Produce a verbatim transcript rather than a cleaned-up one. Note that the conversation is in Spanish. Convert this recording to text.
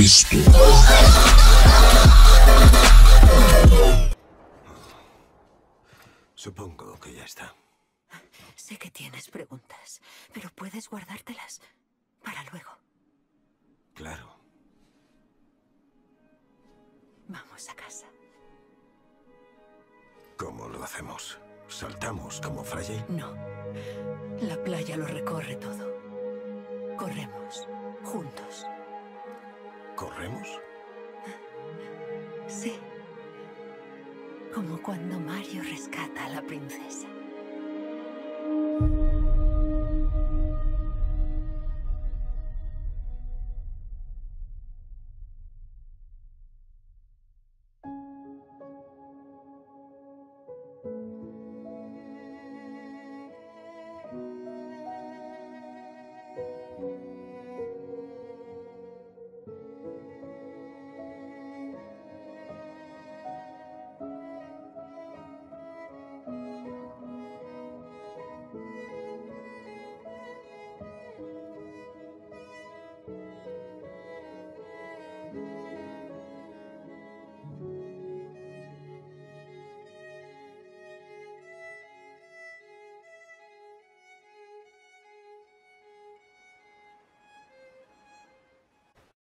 Cristo. Supongo que ya está. Sé que tienes preguntas, pero puedes guardártelas para luego. Claro. Vamos a casa. ¿Cómo lo hacemos? ¿Saltamos como Fragile? No. La playa lo recorre todo. Corremos. Juntos. ¿Corremos? Sí. Como cuando Mario rescata a la princesa.